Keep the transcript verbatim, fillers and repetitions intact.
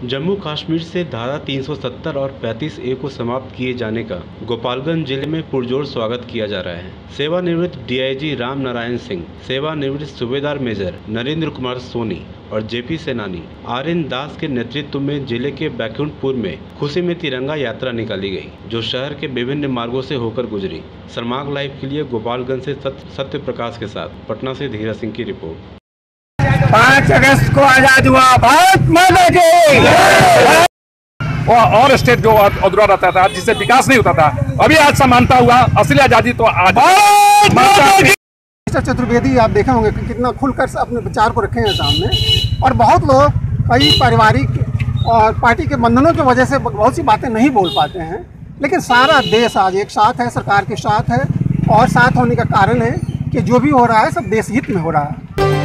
जम्मू कश्मीर से धारा तीन सौ सत्तर और पैंतीस ए को समाप्त किए जाने का गोपालगंज जिले में पुरजोर स्वागत किया जा रहा है। सेवानिवृत्त डीआईजी राम नारायण सिंह, सेवानिवृत्त सूबेदार मेजर नरेंद्र कुमार सोनी और जेपी सेनानी आर एन दास के नेतृत्व में जिले के बैकुंठपुर में खुशी में तिरंगा यात्रा निकाली गई, जो शहर के विभिन्न मार्गों से होकर गुजरी। सरमाग लाइव के लिए गोपालगंज से सत्य प्रकाश के साथ पटना से धीरज सिंह की रिपोर्ट। पाँच अगस्त को आजाद हुआ भारत माता की। और, और स्टेट जो अधूरा रहता था, जिससे विकास नहीं होता था, अभी आज समानता हुआ, असली आजादी तो आज। मिस्टर चतुर्वेदी आप देखे होंगे कि कितना खुलकर अपने विचार को रखे हैं सामने, और बहुत लोग कई पारिवारिक और पार्टी के बंधनों की वजह से बहुत सी बातें नहीं बोल पाते हैं, लेकिन सारा देश आज एक साथ है, सरकार के साथ है, और साथ होने का कारण है कि जो भी हो रहा है सब देश हित में हो रहा है।